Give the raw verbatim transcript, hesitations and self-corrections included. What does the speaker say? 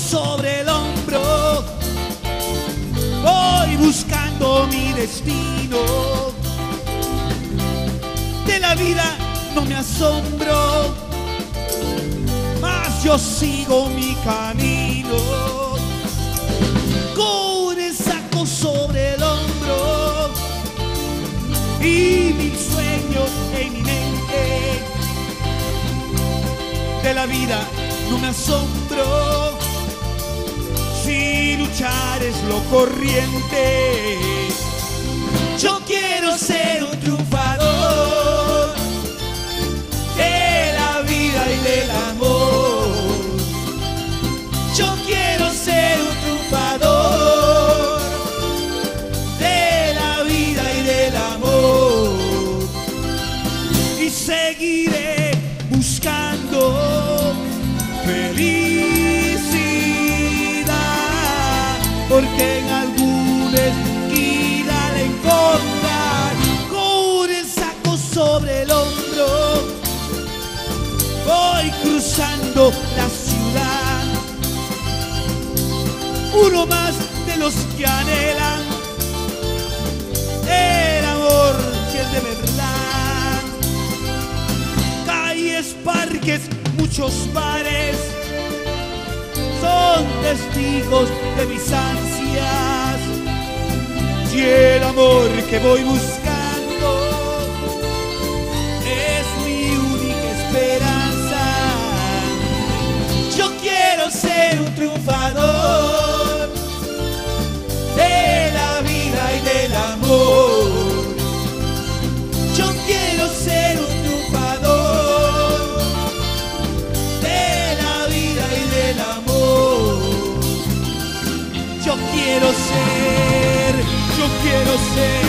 sobre el hombro, voy buscando mi destino. De la vida no me asombro, mas yo sigo mi camino. Con el saco sobre el hombro y mil sueños en mi mente. De la vida no me asombro, si luchar es lo corriente. Yo quiero ser un triunfador de la vida y del amor. Yo quiero ser un triunfador de la vida y del amor. Y seguiré buscando felicidad, porque en alguna esquina la encontrar. Con el saco sobre el hombro voy cruzando la ciudad. Uno más de los que anhelan el amor, si es de verdad. Calles, parques, muchos bares son testigos de mis ansias. Si el amor que voy buscando es mi única esperanza, yo quiero ser un triunfador de la vida y del amor. Yo quiero ser un triunfador de la vida y del amor. Yo quiero ser, yo quiero ser